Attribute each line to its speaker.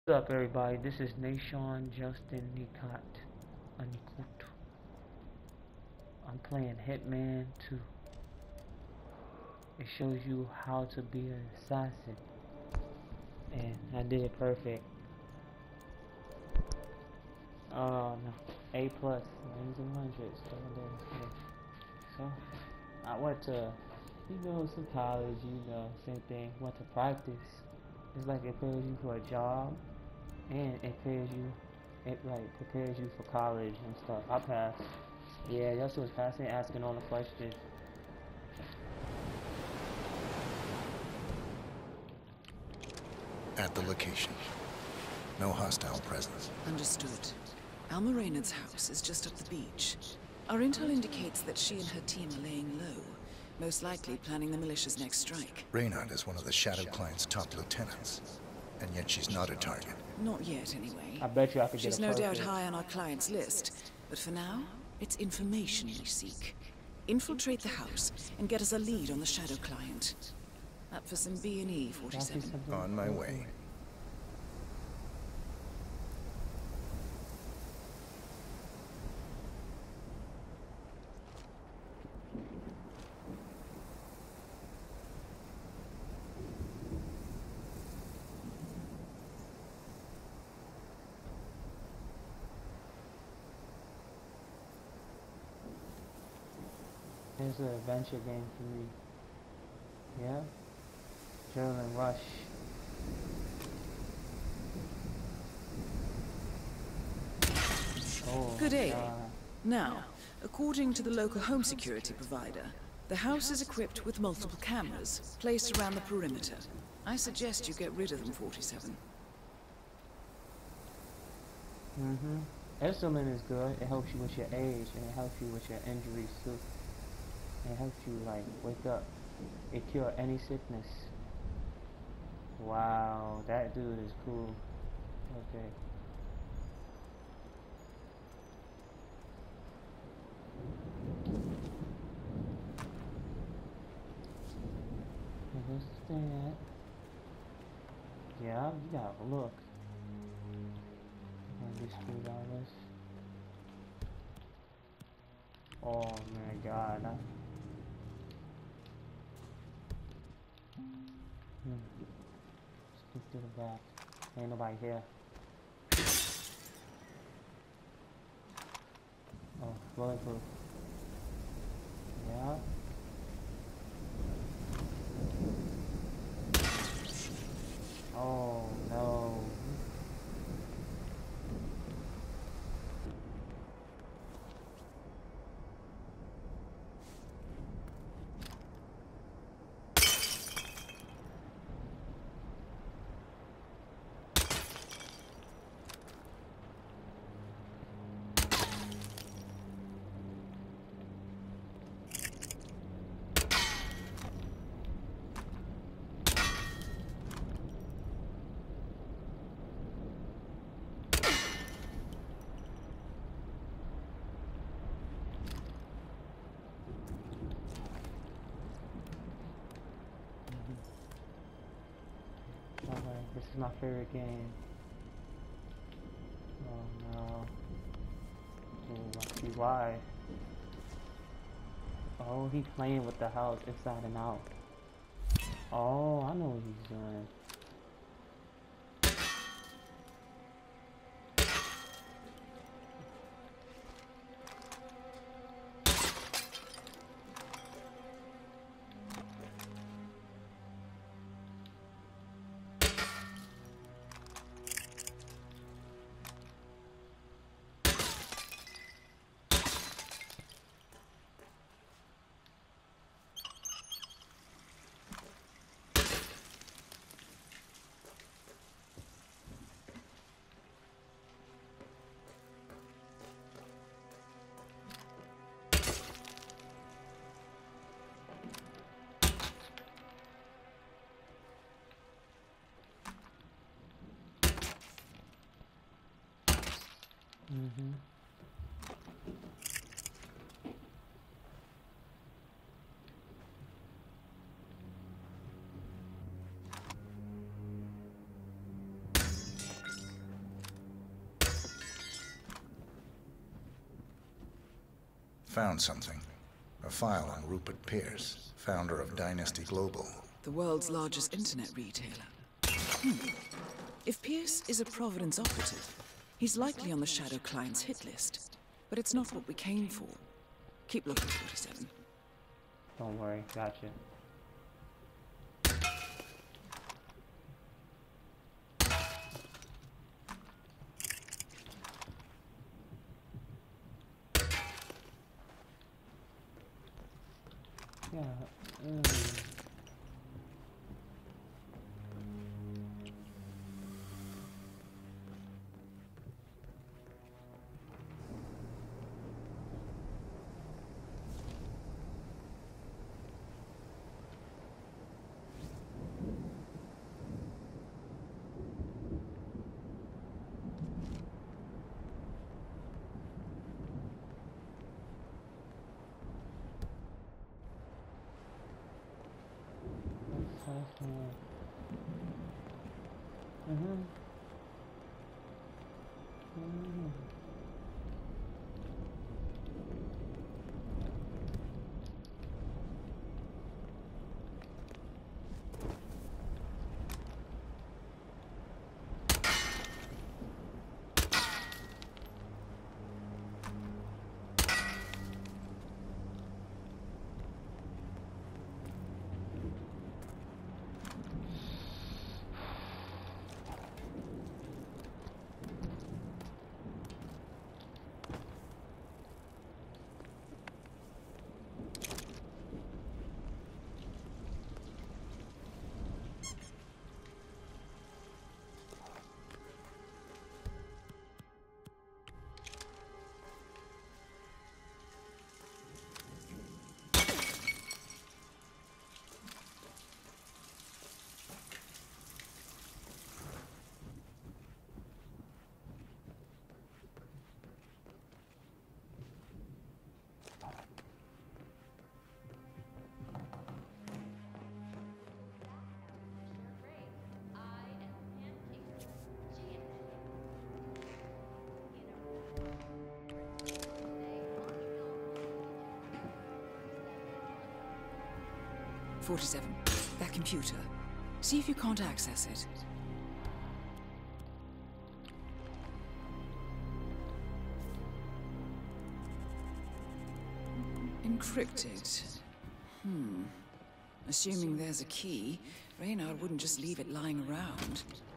Speaker 1: What's up, everybody? This is Nashon Justin Nikat Anikuto. I'm playing Hitman 2. It shows you how to be an assassin, and I did it perfect. No, A plus, 90s and hundreds. So I went to, some college. Same thing. Went to practice. It's like it prepares you for a job, and it like prepares you for college and stuff. I passed. Yeah, y'all was passing, asking all the questions.
Speaker 2: At the location. No hostile presence.
Speaker 3: Understood. Alma Reynard's house is just up the beach. Our intel indicates that she and her team are laying low, most likely planning the militia's next strike.
Speaker 2: Reynard is one of the Shadow Client's top lieutenants, and yet she's not a target.
Speaker 3: Not yet, anyway.
Speaker 1: I bet you I could get
Speaker 3: She's
Speaker 1: a
Speaker 3: no doubt
Speaker 1: perfect.
Speaker 3: high on our client's list, but for now, it's information we seek. Infiltrate the house and get us a lead on the Shadow Client. Up for some B&E, 47.
Speaker 2: On my way.
Speaker 1: Here's an adventure game for me. Yeah? Adrenaline Rush. Oh,
Speaker 3: Good day.
Speaker 1: God.
Speaker 3: Now, according to the local home security provider, the house is equipped with multiple cameras placed around the perimeter. I suggest you get rid of them, 47.
Speaker 1: Insulin is good. It helps you with your age, and it helps you with your injuries too. It helps you like wake up. It cure any sickness. Wow, that dude is cool. Okay. Where's this thing at? Yeah, you gotta look. These $3. Oh my God. Stick to the back. Ain't nobody here. Oh, bulletproof. Yeah. Oh no. Alright, this is my favorite game. Oh no. Ooh, I see why. Oh, he's playing with the house inside and out. Oh, I know what he's doing. Mm-hmm.
Speaker 2: Found something. A file on Rupert Pierce, founder of Dynasty Global.
Speaker 3: The world's largest internet retailer. If Pierce is a Providence operative, he's likely on the Shadow Client's hit list. But it's not what we came for. Keep looking, 47.
Speaker 1: Don't worry, gotcha. Yeah.
Speaker 3: .47. That computer. See if you can't access it. Encrypted. Assuming there's a key, Reynard wouldn't just leave it lying around.